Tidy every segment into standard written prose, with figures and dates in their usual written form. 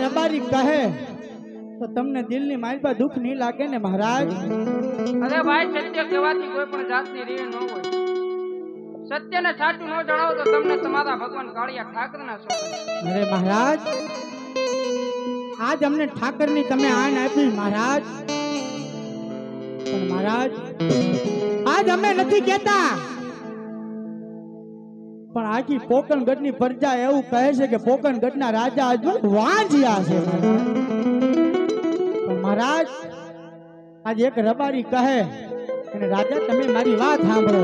રબારી કહે તો તમને દિલની મારી પર દુઃખ નહીં લાગે ને મહારાજ? અરે ભાઈ, સત્ય કહેવાથી કોઈ પણ જાતની રીહ ન હોય. સત્યને સાચું ન જણાવો તો તમને તમારા ભગવાન કાળિયા ઠાકરના શોધે. અરે મહારાજ, આજ અમને ઠાકરની તમે આન આપી મહારાજ, પણ મહારાજ આજ અમે નથી કહેતા, પણ આખી પોકણગઢની પ્રજા એવું કહે છે કે પોકણગઢના રાજા આજ વાંજ્યા છે પણ મહારાજ આજ એક રબારી કહે અને રાજા તમે મારી વાત સાંભળો.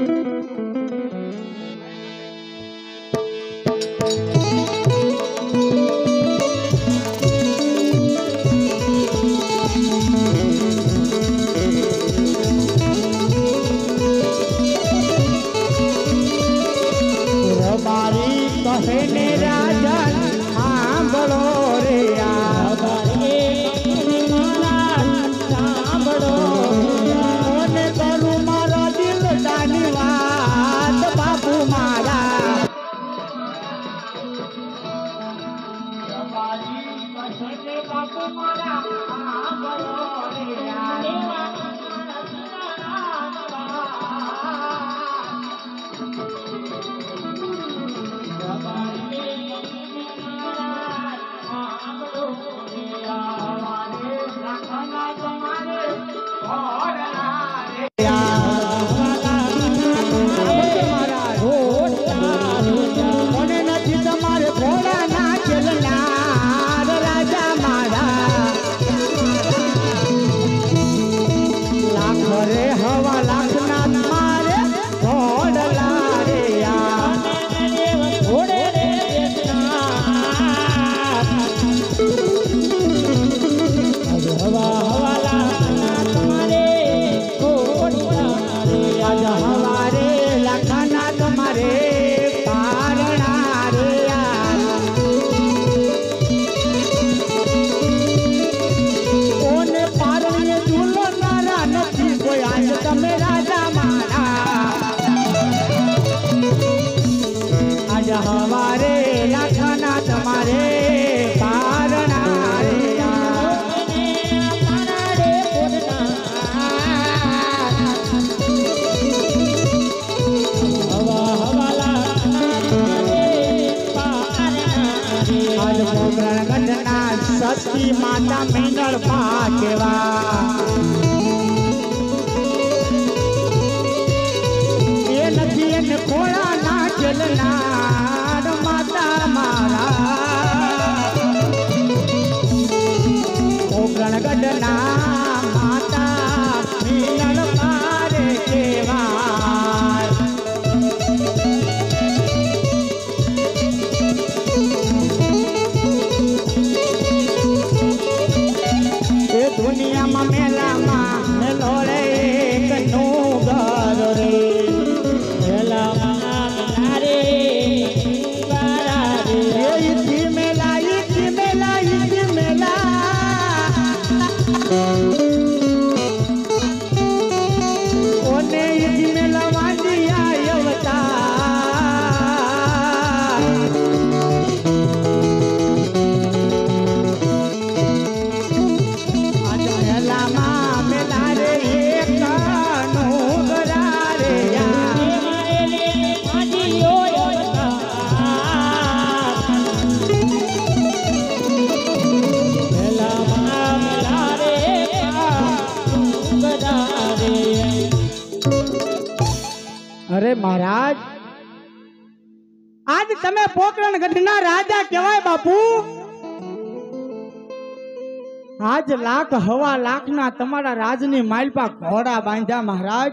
સતી માતા મીનળ પાકેવા એ નથી એને ખોળા ના ચલનાર માતા મારા ઓગણગઢના માતા મીનળ પારે કેવા દુનિયામાં મેલામાં મેલો રે કનું ઘર રે મેલામાં રે ઈથી મેલા ઈથી મેલા ઈથી મેલા ઓને ઈથી મેલા વાંડિયા અવતાર અરે મહારાજ, આજ તમે પોકરણગઢના રાજા કહેવાય બાપુ. આજ લાખ હવા લાખના તમારા રાજની માલપા ઘોડા બાંધ્યા મહારાજ.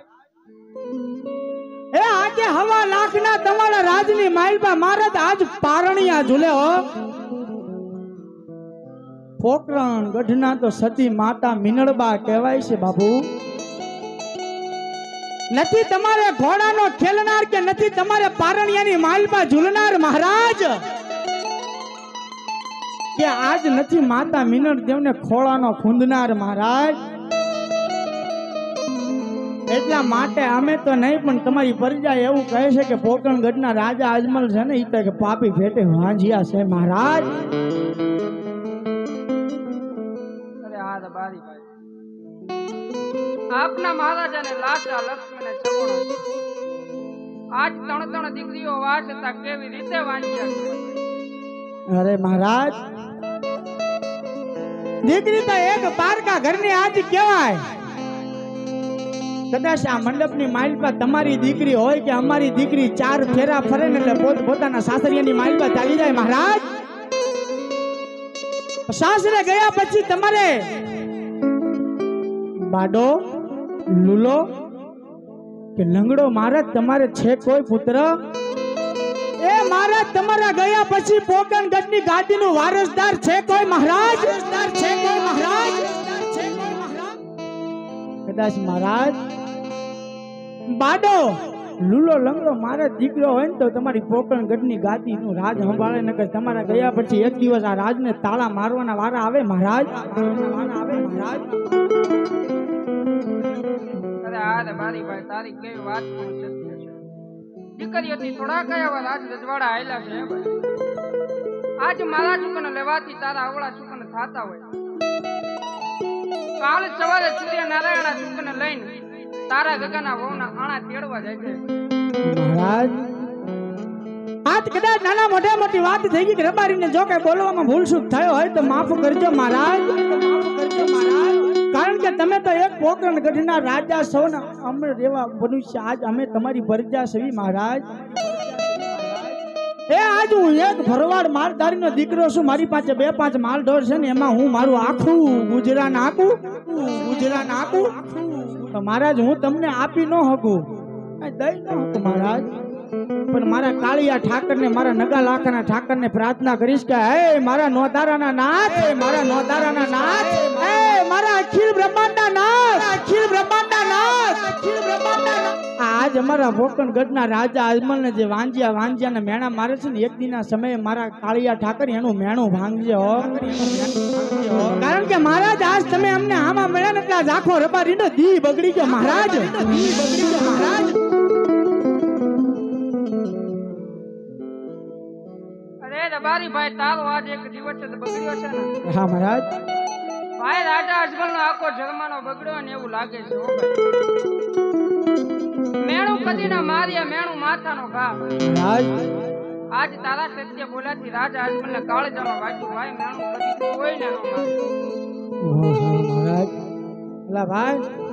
એ આજે હવા લાખના તમારા રાજની માલપા મહારાજ આજ પારણિયા ઝૂલે હો. પોકરણગઢના તો સતી માતા મીનળબા કહેવાય છે બાપુ. નથી તમારે ઘોડાનો ખેલનાર કે નથી તમારે પારણિયાની માલપા ઝૂલનાર મહારાજ, કે આજ નથી માતા મીનળ દેવને ખોળાનો ખૂંદનાર મહારાજ. એટલા માટે અમે તો નહીં પણ તમારી પ્રજા એવું કહે છે કે પોકરણગઢના રાજા અજમલ છે ને એ તો પાપી ભેટે વાંજ્યા છે મહારાજ. બારી ભાઈ આપના મહારાજાને લાચા લક્ષ્મીને છગોણા આજ ત્રણ દીકરીઓ વાસ હતા કેવી રીતે વાંચ્યા અરે મહારાજ દીકરી તો એક પારકા ઘરની આજ કહેવાય કદાચ આ મંડપની માઇલ પર તમારી દીકરી હોય કે અમારી દીકરી ચાર ફેરા ફરે ને એટલે પોતાના સાસરિયાની માઇલ પર ચાલી જાય મહારાજ સાસરે ગયા પછી તમારે બાડો લુલો કે લંગડો મહારાજ તમારે છે કોઈ પુત્ર એ મહારાજ તમારા ગયા પછી પોકણગઢની ગાદીનું વારસદાર છે કોઈ મહારાજ કદાચ મહારાજ બાડો લુલો લંગડો મારા દીકરો હોય ને તો તમારી પોકણગઢની ગાદીનું રાજ સંભાળે નકર તમારા ગયા પછી એક દિવસ આ રાજને તાળા મારવાના વારા આવે મહારાજ અરે બારી ભાઈ તારી કેવી વાત પણ સત્ય છે દીકરીઓથી થોડા કયા વાર આજ રજવાડા આયલા છે ભાઈ આજ મારા ચૂકને લેવાથી તારા અવળા ચૂકને થાતા હોય કાલ સવારે સૂર્ય નારાયણના ચૂકને લઈને તારા ગગના વહુના આણા તેડવા જાય છે મહારાજ આજ કદાચ નાના મોટી વાત થઈ ગઈ કે રબારીને જો કઈ બોલવામાં ભૂલ ચૂક થયો હોય તો માફ કરજો મહારાજ કારણ કે તમે તો એક પોકરણગઢના રાજા છો ને અમે રેવા મનુષ્ય આજ અમે તમારી પ્રજા સવી મહારાજ એ આજ હું એક ભરવાડ માલધારીનો દીકરો છું મારી પાસે 2-5 માલ ઢોર છે ને એમાં હું મારું આખું ગુજરાન આપું તો મહારાજ હું તમને આપી ન શકું દઈ ન શકું મહારાજ પણ મારા કાળિયા ઠાકરને મારા નગા લાખાના ઠાકરને પ્રાર્થના કરીશ કે હે મારા નોધારાના નાથ હે મારા અખિલ બ્રહ્માંડના નાથ આજ અમારા પોકણગઢના રાજા અજમલને જે વાંજિયાને મેણા મારે છે ને એક દિનના સમયે મારા કાળિયા ઠાકર એનું મેણું ભાંગજો કારણ કે મહારાજ આજ તમે અમને આમાં મળ્યા ને એટલે આખો રબારીનો દી બગડી ગયો મહારાજ રબારી ભાઈ તારો આજ એક દિવસ બગડ્યો છે ને હા મહારાજ ભાઈ રાજા અજમલનો આખો જન્માનો બગડ્યો ને એવું લાગે છે મેણું કદી ના માર્યા મેણું માથાનો ઘા મહારાજ આજ તારા સત્ય બોલાથી રાજા અજમલને કાળજામાં વાગ્યું ભાઈ મેણું કદી કોઈ ને ન મારે મહારાજ અલા ભાઈ